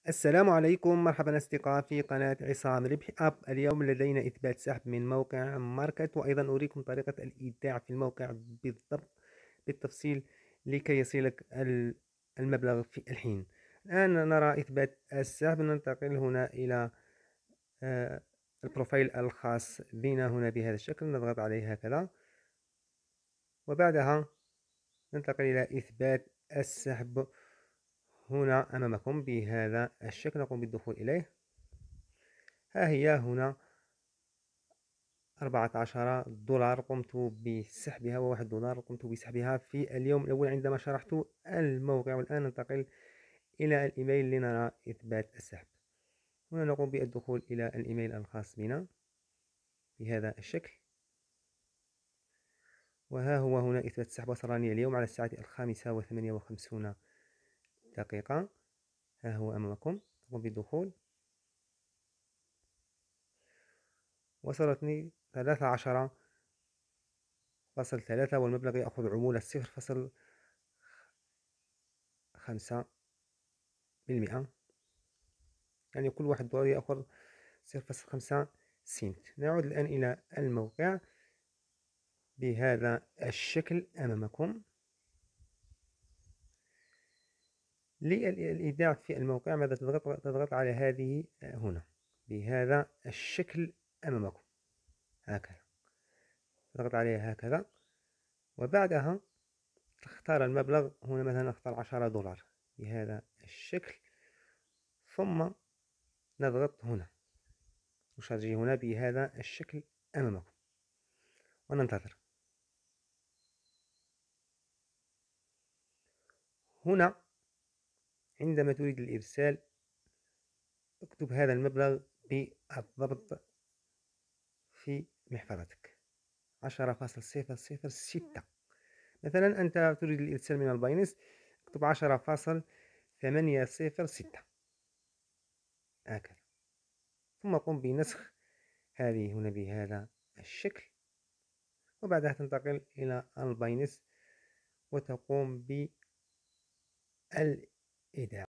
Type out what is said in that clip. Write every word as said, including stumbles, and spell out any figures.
السلام عليكم، مرحبا أصدقاء في قناة عصام ربح أب. اليوم لدينا إثبات سحب من موقع ماركت، وأيضا أريكم طريقة الإيداع في الموقع بالضبط بالتفصيل لكي يصلك ال- المبلغ في الحين. الآن نرى إثبات السحب. ننتقل هنا إلى آه، البروفايل الخاص بنا هنا بهذا الشكل، نضغط عليه هكذا، وبعدها ننتقل إلى إثبات السحب هنا أمامكم بهذا الشكل. نقوم بالدخول إليه. ها هي هنا أربعة عشر دولار قمت بسحبها، وواحد دولار قمت بسحبها في اليوم الأول عندما شرحت الموقع. والآن ننتقل إلى الإيميل لنرى إثبات السحب. هنا نقوم بالدخول إلى الإيميل الخاص بنا بهذا الشكل، وها هو هنا إثبات السحب وصلني اليوم على الساعة الخامسة وثمانية وخمسون دقيقة. ها هو أمامكم. نقوم بالدخول. وصلتني ثلاثة عشر فاصل ثلاثة، والمبلغ يأخذ عمولة صفر فاصل خمسة بالمئة، يعني كل واحد دولار يأخذ صفر فاصل خمسة سنت. نعود الآن إلى الموقع بهذا الشكل أمامكم. للإيداع في الموقع ماذا تضغط؟ تضغط على هذه هنا بهذا الشكل أمامكم هكذا، تضغط عليها هكذا، وبعدها تختار المبلغ. هنا مثلا نختار عشرة دولار بهذا الشكل، ثم نضغط هنا نشارجي هنا بهذا الشكل أمامكم، وننتظر. هنا عندما تريد الإرسال اكتب هذا المبلغ بالضبط في محفظتك، عشرة فاصل صفر صفر ستة. مثلا أنت تريد الإرسال من الباينس، اكتب عشرة فاصل ثمانية صفر ستة هكذا، ثم قم بنسخ هذه هنا بهذا الشكل، وبعدها تنتقل إلى الباينس وتقوم بالإيداع.